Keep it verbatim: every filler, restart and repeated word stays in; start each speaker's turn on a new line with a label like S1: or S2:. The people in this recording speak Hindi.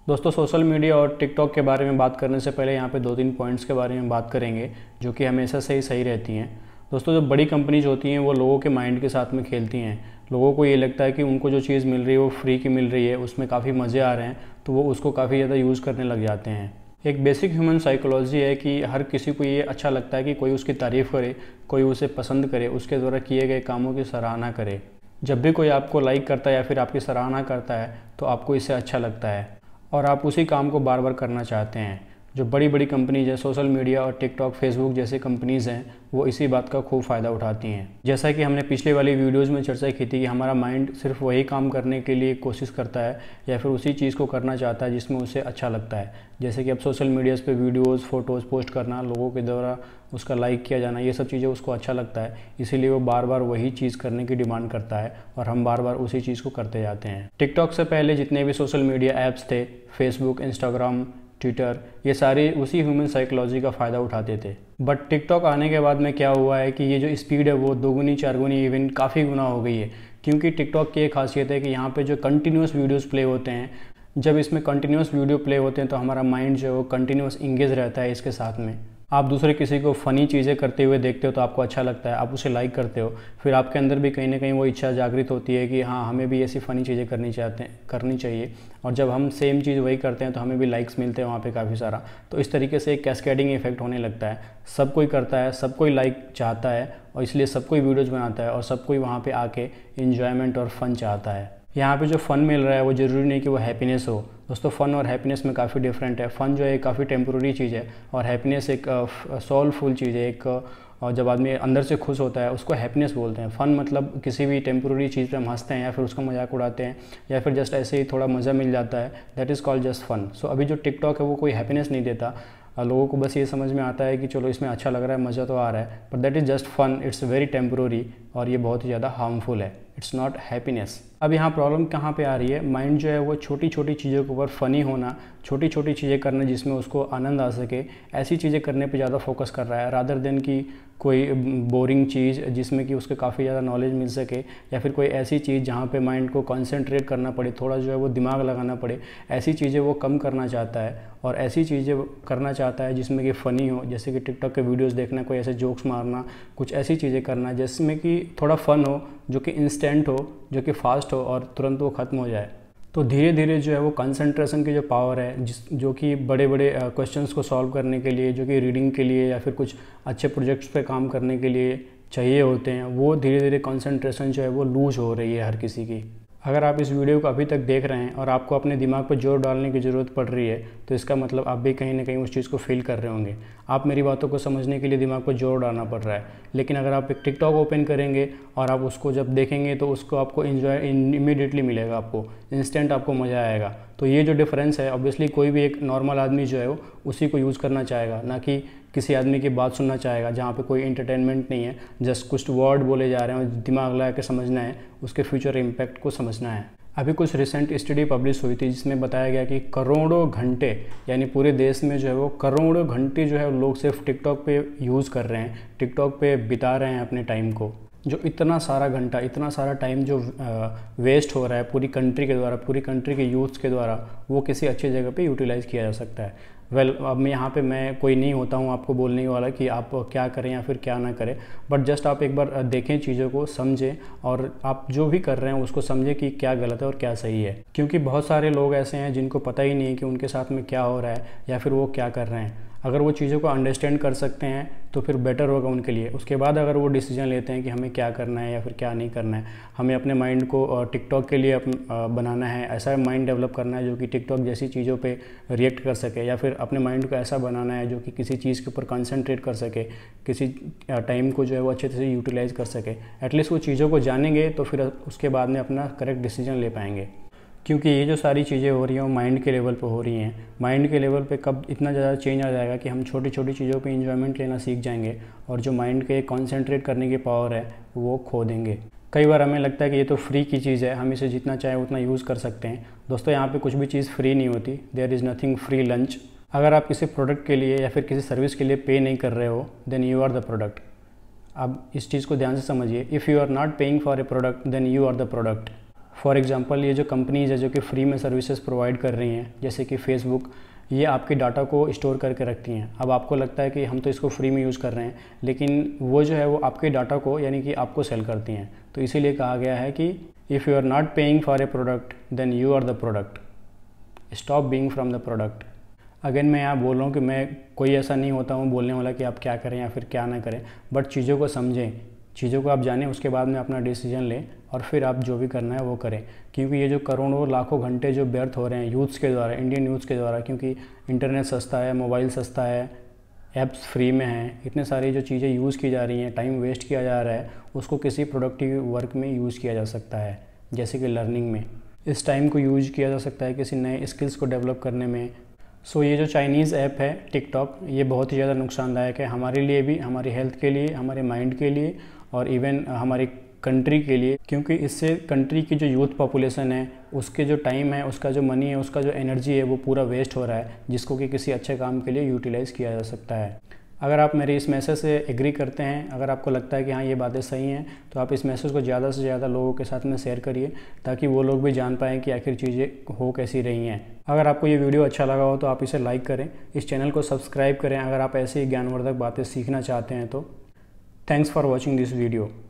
S1: दोस्तों, सोशल मीडिया और टिकटॉक के बारे में बात करने से पहले यहाँ पे दो तीन पॉइंट्स के बारे में बात करेंगे जो कि हमेशा से ही सही रहती हैं। दोस्तों, जो बड़ी कंपनीज होती हैं वो लोगों के माइंड के साथ में खेलती हैं। लोगों को ये लगता है कि उनको जो चीज़ मिल रही है वो फ्री की मिल रही है, उसमें काफ़ी मज़े आ रहे हैं, तो वो उसको काफ़ी ज़्यादा यूज़ करने लग जाते हैं। एक बेसिक ह्यूमन साइकोलॉजी है कि हर किसी को ये अच्छा लगता है कि कोई उसकी तारीफ़ करे, कोई उसे पसंद करे, उसके द्वारा किए गए कामों की सराहना करे। जब भी कोई आपको लाइक करता है या फिर आपकी सराहना करता है तो आपको इससे अच्छा लगता है और आप उसी काम को बार बार करना चाहते हैं। जो बड़ी बड़ी कंपनीज है, सोशल मीडिया और टिकटॉक, फेसबुक जैसे कंपनीज़ हैं, वो इसी बात का खूब फ़ायदा उठाती हैं। जैसा कि हमने पिछले वाली वीडियोज़ में चर्चा की थी कि हमारा माइंड सिर्फ वही काम करने के लिए कोशिश करता है या फिर उसी चीज़ को करना चाहता है जिसमें उसे अच्छा लगता है। जैसे कि अब सोशल मीडियाज़ पे वीडियोज़, फ़ोटोज़ पोस्ट करना, लोगों के द्वारा उसका लाइक किया जाना, ये सब चीज़ें उसको अच्छा लगता है, इसीलिए वो बार बार वही चीज़ करने की डिमांड करता है और हम बार बार उसी चीज़ को करते जाते हैं। टिकटॉक से पहले जितने भी सोशल मीडिया ऐप्स थे, फेसबुक, इंस्टाग्राम, ट्विटर, ये सारे उसी ह्यूमन साइकोलॉजी का फ़ायदा उठाते थे। बट टिकटॉक आने के बाद में क्या हुआ है कि ये जो स्पीड है वो दोगुनी चारगुनी इवन काफ़ी गुना हो गई है, क्योंकि टिकटॉक की एक खासियत है कि यहाँ पे जो कंटिन्यूस वीडियोस प्ले होते हैं, जब इसमें कंटिन्यूस वीडियो प्ले होते हैं तो हमारा माइंड जो है वो कंटिन्यूस इंगेज रहता है इसके साथ में। आप दूसरे किसी को फ़नी चीज़ें करते हुए देखते हो तो आपको अच्छा लगता है, आप उसे लाइक करते हो, फिर आपके अंदर भी कहीं ना कहीं वो इच्छा जागृत होती है कि हाँ, हमें भी ऐसी फ़नी चीज़ें करनी चाहते हैं करनी चाहिए, और जब हम सेम चीज़ वही करते हैं तो हमें भी लाइक्स मिलते हैं वहाँ पे काफ़ी सारा। तो इस तरीके से एक कैस्केडिंग इफेक्ट होने लगता है। सब कोई करता है, सब कोई लाइक चाहता है और इसलिए सब कोई वीडियोज़ बनाता है और सब कोई वहाँ पर आके इन्जॉयमेंट और फ़न चाहता है। यहाँ पे जो फ़न मिल रहा है वो ज़रूरी नहीं कि वो हैप्पीनेस हो। दोस्तों, फ़न और हैप्पीनेस में काफ़ी डिफरेंट है। फ़न जो है काफ़ी टेम्प्रोरी चीज़ है और हैप्पीनेस एक सोलफुल चीज़ है। एक और जब आदमी अंदर से खुश होता है उसको हैप्पीनेस बोलते हैं। फ़न मतलब किसी भी टेम्प्रोरी चीज़ पे हम हंसते हैं या फिर उसका मजाक उड़ाते हैं या फिर जस्ट ऐसे ही थोड़ा मज़ा मिल जाता है, that is called just fun. So अभी जो टिकटॉक है वो कोई हैप्पीनेस नहीं देता। लोगों को बस ये समझ में आता है कि चलो इसमें अच्छा लग रहा है, मज़ा तो आ रहा है, but that is just fun, it's very temporary और ये बहुत ही ज़्यादा हार्मफुल है। It's not happiness. अब यहाँ प्रॉब्लम कहाँ पे आ रही है? माइंड जो है वो छोटी छोटी चीज़ों के ऊपर फ़नी होना, छोटी छोटी चीज़ें करना जिसमें उसको आनंद आ सके, ऐसी चीज़ें करने पे ज़्यादा फोकस कर रहा है रादर देन कि कोई बोरिंग चीज़ जिसमें कि उसको काफ़ी ज़्यादा नॉलेज मिल सके, या फिर कोई ऐसी चीज़ जहाँ पे माइंड को कंसंट्रेट करना पड़े, थोड़ा जो है वो दिमाग लगाना पड़े, ऐसी चीज़ें वो कम करना चाहता है और ऐसी चीज़ें करना चाहता है जिसमें कि फ़नी हो। जैसे कि टिकटॉक के वीडियोस देखना, कोई ऐसे जोक्स मारना, कुछ ऐसी चीज़ें करना जिसमें कि थोड़ा फ़न हो, जो कि इंस्टेंट हो, जो कि फास्ट हो और तुरंत वो ख़त्म हो जाए। तो धीरे धीरे जो है वो कंसंट्रेशन की जो पावर है, जिस जो कि बड़े बड़े क्वेश्चंस को सॉल्व करने के लिए, जो कि रीडिंग के लिए या फिर कुछ अच्छे प्रोजेक्ट्स पे काम करने के लिए चाहिए होते हैं, वो धीरे धीरे कंसंट्रेशन जो है वो लूज हो रही है हर किसी की। अगर आप इस वीडियो को अभी तक देख रहे हैं और आपको अपने दिमाग पर जोर डालने की ज़रूरत पड़ रही है तो इसका मतलब आप भी कहीं ना कहीं उस चीज़ को फील कर रहे होंगे। आप मेरी बातों को समझने के लिए दिमाग पर जोर डालना पड़ रहा है, लेकिन अगर आप एक टिकटॉक ओपन करेंगे और आप उसको जब देखेंगे तो उसको आपको इन्जॉय इमीडिएटली मिलेगा, आपको इंस्टेंट आपको मज़ा आएगा। तो ये जो डिफरेंस है, ऑब्वियसली कोई भी एक नॉर्मल आदमी जो है वो उसी को यूज़ करना चाहेगा, ना कि किसी आदमी की बात सुनना चाहेगा जहाँ पे कोई एंटरटेनमेंट नहीं है, जस्ट कुछ वर्ड बोले जा रहे हैं और दिमाग लगा के समझना है, उसके फ्यूचर इम्पैक्ट को समझना है। अभी कुछ रिसेंट स्टडी पब्लिश हुई थी जिसमें बताया गया कि करोड़ों घंटे, यानी पूरे देश में जो है वो करोड़ों घंटे जो है लोग सिर्फ टिकटॉक पे यूज़ कर रहे हैं, टिकटॉक पे बिता रहे हैं अपने टाइम को। जो इतना सारा घंटा, इतना सारा टाइम जो वेस्ट हो रहा है पूरी कंट्री के द्वारा, पूरी कंट्री के यूथ्स के द्वारा, वो किसी अच्छी जगह पे यूटिलाइज़ किया जा सकता है। वेल well, अब मैं यहाँ पे मैं कोई नहीं होता हूँ आपको बोलने वाला कि आप क्या करें या फिर क्या ना करें, बट जस्ट आप एक बार देखें, चीज़ों को समझें और आप जो भी कर रहे हैं उसको समझें कि क्या गलत है और क्या सही है। क्योंकि बहुत सारे लोग ऐसे हैं जिनको पता ही नहीं है कि उनके साथ में क्या हो रहा है या फिर वो क्या कर रहे हैं। अगर वो चीज़ों को अंडरस्टैंड कर सकते हैं तो फिर बेटर होगा उनके लिए। उसके बाद अगर वो डिसीजन लेते हैं कि हमें क्या करना है या फिर क्या नहीं करना है, हमें अपने माइंड को टिकटॉक के लिए बनाना है, ऐसा माइंड डेवलप करना है जो कि टिकटॉक जैसी चीज़ों पे रिएक्ट कर सके, या फिर अपने माइंड को ऐसा बनाना है जो कि किसी चीज़ के ऊपर कंसंट्रेट कर सके, किसी टाइम को जो है वो अच्छे से यूटिलाइज़ कर सके। एटलीस्ट वो चीज़ों को जानेंगे तो फिर उसके बाद में अपना करेक्ट डिसीजन ले पाएंगे। क्योंकि ये जो सारी चीज़ें हो रही हैं वो माइंड के लेवल पे हो रही हैं। माइंड के लेवल पे कब इतना ज़्यादा चेंज आ जाएगा कि हम छोटी छोटी चीज़ों पे एंजॉयमेंट लेना सीख जाएंगे और जो माइंड के कंसंट्रेट करने की पावर है वो खो देंगे। कई बार हमें लगता है कि ये तो फ्री की चीज़ है, हम इसे जितना चाहे उतना यूज़ कर सकते हैं। दोस्तों, यहाँ पे कुछ भी चीज़ फ्री नहीं होती। There is nothing free lunch. अगर आप किसी प्रोडक्ट के लिए या फिर किसी सर्विस के लिए पे नहीं कर रहे हो, then you are the product. अब इस चीज़ को ध्यान से समझिए। If you are not paying for a product, then you are the product. For example ये जो कंपनीज़ है जो कि फ्री में सर्विसेज प्रोवाइड कर रही हैं, जैसे कि फ़ेसबुक, ये आपके डाटा को स्टोर करके रखती हैं। अब आपको लगता है कि हम तो इसको फ्री में यूज़ कर रहे हैं, लेकिन वो जो है वो आपके डाटा को यानी कि आपको सेल करती हैं। तो इसीलिए कहा गया है कि if you are not paying for a product then you are the product, stop being from the product. Again मैं यहाँ बोल रहा हूँ कि मैं कोई ऐसा नहीं होता हूँ बोलने वाला कि आप क्या करें या फिर क्या ना करें, बट चीज़ों को समझें, चीज़ों को आप जानें, उसके बाद में अपना डिसीजन लें और फिर आप जो भी करना है वो करें। क्योंकि ये जो करोड़ों लाखों घंटे जो व्यर्थ हो रहे हैं यूथ्स के द्वारा, इंडियन यूथ्स के द्वारा, क्योंकि इंटरनेट सस्ता है, मोबाइल सस्ता है, ऐप्स फ्री में हैं, इतने सारी जो चीज़ें यूज़ की जा रही हैं, टाइम वेस्ट किया जा रहा है, उसको किसी प्रोडक्टिव वर्क में यूज़ किया जा सकता है, जैसे कि लर्निंग में। इस टाइम को यूज़ किया जा सकता है किसी नए स्किल्स को डेवलप करने में। सो so, ये जो चाइनीज़ ऐप है टिकटॉक, ये बहुत ही ज़्यादा नुकसानदायक है हमारे लिए भी, हमारी हेल्थ के लिए, हमारे माइंड के लिए और इवन हमारी कंट्री के लिए, क्योंकि इससे कंट्री की जो यूथ पॉपुलेशन है उसके जो टाइम है, उसका जो मनी है, उसका जो एनर्जी है वो पूरा वेस्ट हो रहा है, जिसको कि किसी अच्छे काम के लिए यूटिलाइज़ किया जा सकता है। अगर आप मेरे इस मैसेज से एग्री करते हैं, अगर आपको लगता है कि हाँ ये बातें सही हैं, तो आप इस मैसेज को ज़्यादा से ज़्यादा लोगों के साथ में शेयर करिए, ताकि वो लोग भी जान पाएँ कि आखिर चीज़ें हो कैसी रही हैं। अगर आपको ये वीडियो अच्छा लगा हो तो आप इसे लाइक करें, इस चैनल को सब्सक्राइब करें अगर आप ऐसे ही ज्ञानवर्धक बातें सीखना चाहते हैं तो। Thanks for watching this video.